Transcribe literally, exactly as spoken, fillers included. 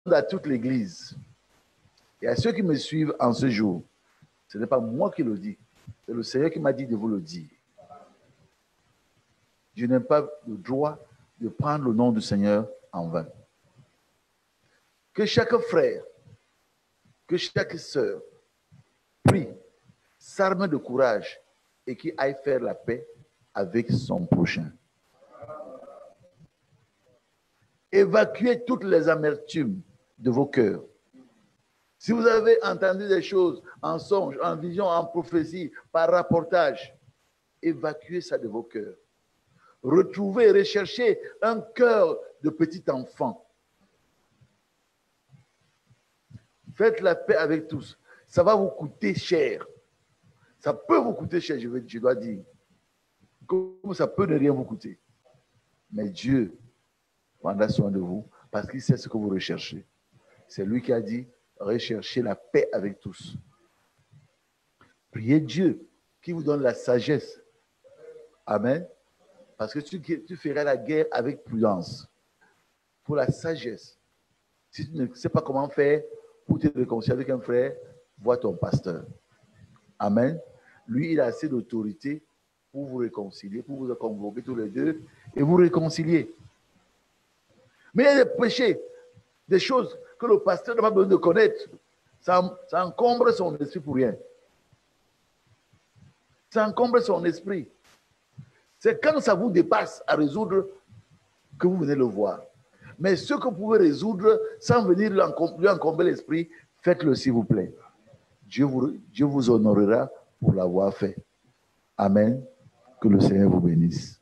à toute l'Église et à ceux qui me suivent en ce jour, ce n'est pas moi qui le dis, c'est le Seigneur qui m'a dit de vous le dire. Je n'ai pas le droit de prendre le nom du Seigneur en vain. Que chaque frère, que chaque sœur prie, s'arme de courage et qui aille faire la paix avec son prochain. Évacuez toutes les amertumes de vos cœurs. Si vous avez entendu des choses en songe, en vision, en prophétie, par rapportage, évacuez ça de vos cœurs. Retrouvez, recherchez un cœur de petit enfant. Faites la paix avec tous. Ça va vous coûter cher. Ça peut vous coûter cher, je, veux, je dois dire. Comme ça peut ne rien vous coûter. Mais Dieu prendra soin de vous parce qu'il sait ce que vous recherchez. C'est lui qui a dit, recherchez la paix avec tous. Priez Dieu qui vous donne la sagesse. Amen. Parce que tu, tu feras la guerre avec prudence. Pour la sagesse. Si tu ne sais pas comment faire pour te réconcilier avec un frère, vois ton pasteur. Amen. Lui, il a assez d'autorité pour vous réconcilier, pour vous convoquer tous les deux et vous réconcilier. Mais il y a des péchés, des choses que le pasteur n'a pas besoin de connaître. Ça, ça encombre son esprit pour rien. Ça encombre son esprit. C'est quand ça vous dépasse à résoudre que vous venez le voir. Mais ce que vous pouvez résoudre sans venir lui encombrer l'esprit, faites-le s'il vous plaît. Dieu vous, Dieu vous honorera pour l'avoir fait. Amen. Que le Seigneur vous bénisse.